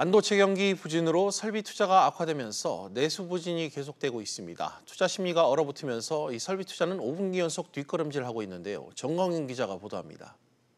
반도체 경기 부진으로 설비 투자가 악화되면서 내수 부진이 계속되고 있습니다. 투자 심리가 얼어붙으면서 이 설비 투자는 5분기 연속 뒷걸음질하고 있는데요. 정광윤 기자가 보도합니다.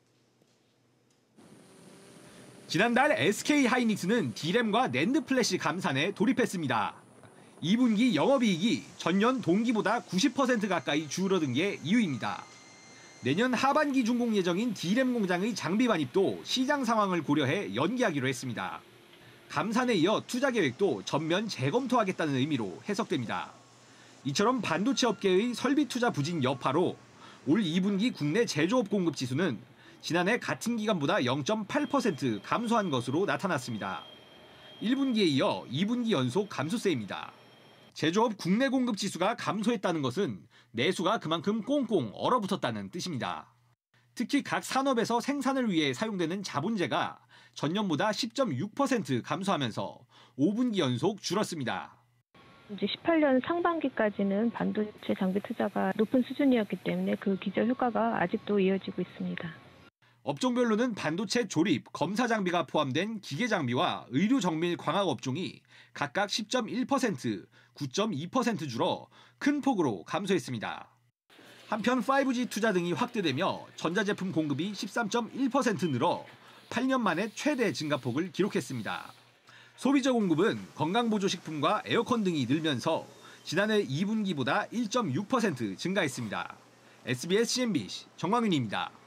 지난달 SK하이닉스는 D램과 낸드 플래시 감산에 돌입했습니다. 2분기 영업이익이 전년 동기보다 90% 가까이 줄어든 게 이유입니다. 내년 하반기 준공 예정인 D램 공장의 장비 반입도 시장 상황을 고려해 연기하기로 했습니다. 감산에 이어 투자 계획도 전면 재검토하겠다는 의미로 해석됩니다. 이처럼 반도체 업계의 설비 투자 부진 여파로 올 2분기 국내 제조업 공급 지수는 지난해 같은 기간보다 0.8% 감소한 것으로 나타났습니다. 1분기에 이어 2분기 연속 감소세입니다. 제조업 국내 공급 지수가 감소했다는 것은 내수가 그만큼 꽁꽁 얼어붙었다는 뜻입니다. 특히 각 산업에서 생산을 위해 사용되는 자본재가 전년보다 10.6% 감소하면서 5분기 연속 줄었습니다. 이제 18년 상반기까지는 반도체 장비 투자가 높은 수준이었기 때문에 그 기저 효과가 아직도 이어지고 있습니다. 업종별로는 반도체 조립, 검사 장비가 포함된 기계 장비와 의료 정밀 광학 업종이 각각 10.1%, 9.2% 줄어 큰 폭으로 감소했습니다. 한편 5G 투자 등이 확대되며 전자제품 공급이 13.1% 늘어 8년 만에 최대 증가폭을 기록했습니다. 소비자 공급은 건강보조식품과 에어컨 등이 늘면서 지난해 2분기보다 1.6% 증가했습니다. SBS CNBC 정광윤입니다.